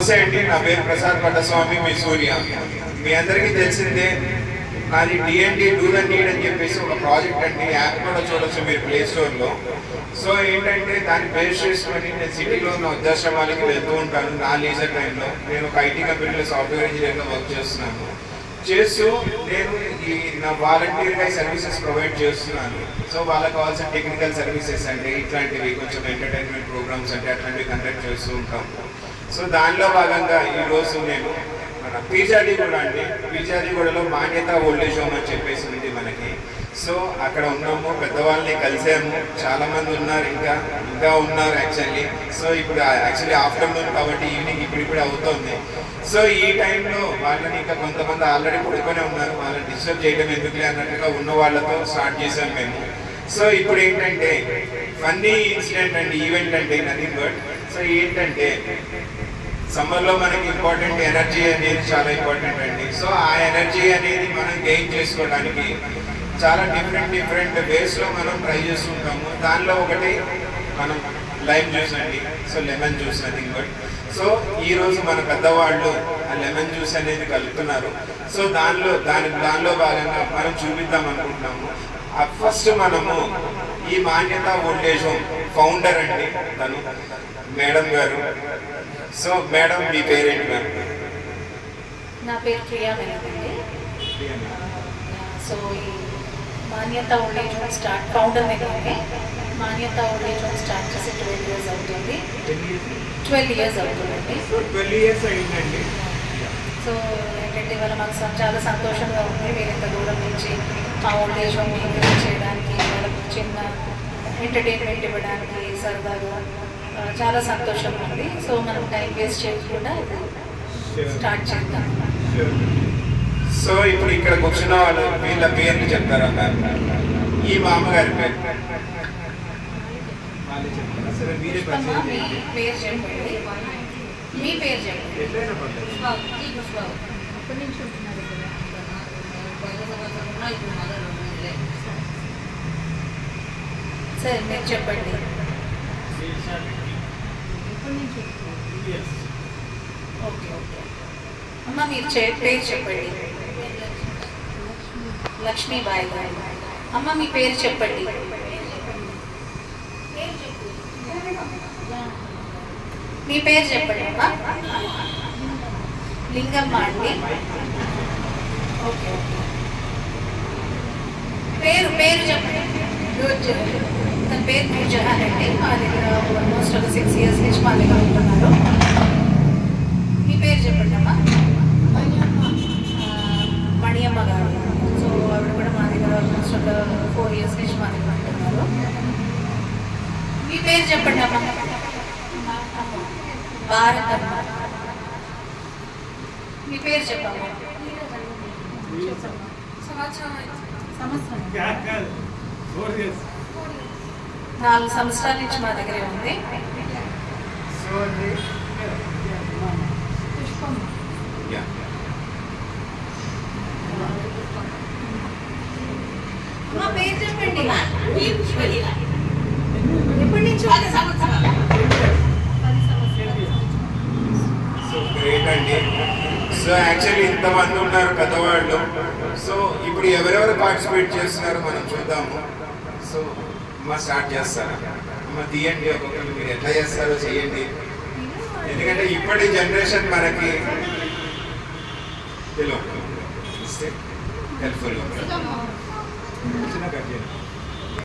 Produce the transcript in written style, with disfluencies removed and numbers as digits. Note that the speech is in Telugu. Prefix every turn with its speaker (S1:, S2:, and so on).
S1: నమస్తే అండి, నా పేరు ప్రసాద్ పట్టస్వామి, మీ సూర్య. మీ అందరికీ తెలిసిందే నాది డిఎన్డి డూ ద నీడ్ అని చెప్పేసి ఒక ప్రాజెక్ట్ అండి. యాప్ కూడా చూడొచ్చు మీరు ప్లే స్టోర్లో. సో ఏంటంటే దాన్ని బేస్ చేసుకొని నేను సిటీలో ఉన్న వృద్ధాశ్రమాలకి వెళ్తూ ఉంటాను నా లీజర్ టైంలో. నేను ఒక ఐటీ కంపెనీలో సాఫ్ట్వేర్ ఇంజనీర్గా వర్క్ చేస్తున్నాను. చేస్తూ నేను నా వాలంటీర్గా సర్వీసెస్ ప్రొవైడ్ చేస్తున్నాను. సో వాళ్ళకి కావాల్సిన టెక్నికల్ సర్వీసెస్ అంటే ఇట్లాంటివి కొంచెం ఎంటర్టైన్మెంట్ ప్రోగ్రామ్స్ అంటే అట్లాంటివి కండక్ట్ చేస్తూ ఉంటాము. సో దానిలో భాగంగా ఈరోజు నేను మన పీజాడిగూడ అండి, పీజాడిగూడలో మాన్యత ఓల్డేజ్ హోమ్ అని చెప్పేసి ఉంది మనకి. సో అక్కడ ఉన్నాము, పెద్దవాళ్ళని కలిసాము, చాలామంది ఉన్నారు, ఇంకా ఉన్నారు యాక్చువల్లీ. సో ఇప్పుడు యాక్చువల్లీ ఆఫ్టర్నూన్ కాబట్టి ఈవినింగ్ ఇప్పుడు అవుతుంది. సో ఈ టైంలో వాళ్ళని ఇంకా కొంతమంది ఆల్రెడీ పడుకొని ఉన్నారు, వాళ్ళని డిస్టర్బ్ చేయడం ఎందుకులే అన్నట్టుగా ఉన్న వాళ్ళతో స్టార్ట్ చేసాం మేము. సో ఇప్పుడు ఏంటంటే ఫన్నీ ఇన్సిడెంట్ అండి, ఈవెంట్ అంటే నథింగ్ బట్. సో ఏంటంటే సమ్మర్లో మనకి ఇంపార్టెంట్ ఎనర్జీ అనేది చాలా ఇంపార్టెంట్ అండి. సో ఆ ఎనర్జీ అనేది మనం గెయిన్ చేసుకోవడానికి చాలా డిఫరెంట్ వేస్లో మనం ట్రై చేస్తుంటాము. దానిలో ఒకటి మనం లైమ్ జ్యూస్ అండి. So lemon juice nothing but. So ఈరోజు మన పెద్దవాళ్ళు ఆ లెమన్ జ్యూస్ అనేది కలుపుతున్నారు. సో దానిలో భాగంగా మనం చూపిద్దాం అనుకుంటున్నాము. ఫస్ట్ మనము ఈ మాన్యత ఓల్డేజ్ హోమ్ ఫౌండర్ అండి తను మేడం గారు. సో మేడం మీ పేరేంటి మ్యామ్?
S2: నా పేరు ప్రియా మేడం అండి. సో ఈ Manyata old age home start founder నేనే. మాన్యత ఓల్డేజ్ హోమ్ స్టార్ట్ చేసి 12 years అవుతుంది. 12 years అవుతుందండి.
S1: 12 years అయిందండి.
S2: సో ఏంటంటే ఇవాళ మాకు చాలా సంతోషంగా ఉంది. మీరు ఇంత దూరం నుంచి ఆ ఓల్డేజ్ హోమ్ ఎంకరేజ్ చేయడానికి, వాళ్ళకు చిన్న ఎంటర్టైన్మెంట్ ఇవ్వడానికి సరదాగా చాలా సంతోషంగా ఉంది. సో మనం టైం వేస్ట్ చేయకుండా స్టార్ట్ చేద్దాం.
S1: సో ఇప్పుడు ఇక్కడ కూర్చున్న వాళ్ళు వీళ్ళ పేర్లు చెప్తారా మ్యామ్? ఈ మామగారి పేరు
S2: మీ పేరు చెప్పండి. మీ పేరు చెప్పండి. సరే మీరు చెప్పండి. ఓకే ఓకే అమ్మ మీరు పేరు చెప్పండి. లక్ష్మీబాయి గారు. అమ్మ మీ పేరు చెప్పండి. మీ పేరు చెప్పండి అమ్మా. లింగమ్మ అండి. ఓకే ఓకే పేరు చెప్పండి. తన పేరు నూర్జహాన్ అండి. మా దగ్గర ఆల్మోస్ట్ ఒక 6 years నుంచి మా దగ్గర ఉంటున్నారు. మీ పేరు చెప్పండి అమ్మా. మణియమ్మ గారు. సో ఆవిడ కూడా మా దగ్గర ఆల్మోస్ట్ ఒక 4 years నుంచి మా దగ్గర ఉంటున్నారు. మీ పేరు చెప్పండి అమ్మా. భారతమ్మ. మీ పేరు చెప్పమ్మా. 4 సంవత్సరాల నుంచి మా దగ్గరే ఉంది. మా పేరు చెప్పండి. ఎప్పటి నుంచి? 10 సంవత్సరాలు.
S1: సో గ్రేట్ అండి. సో యాక్చువల్లీ ఇంతమంది ఉన్నారు పెద్దవాళ్ళు. సో ఇప్పుడు ఎవరెవరు పార్టిసిపేట్ చేస్తున్నారు మనం చూద్దాము. సో అమ్మ స్టార్ట్ చేస్తారా? అమ్మ తీయండి ఒక్కొక్కరు, మీరు ఎట్లా చేస్తారో చెయ్యండి. ఎందుకంటే ఇప్పటి జనరేషన్ మనకి హెల్ప్ఫుల్గా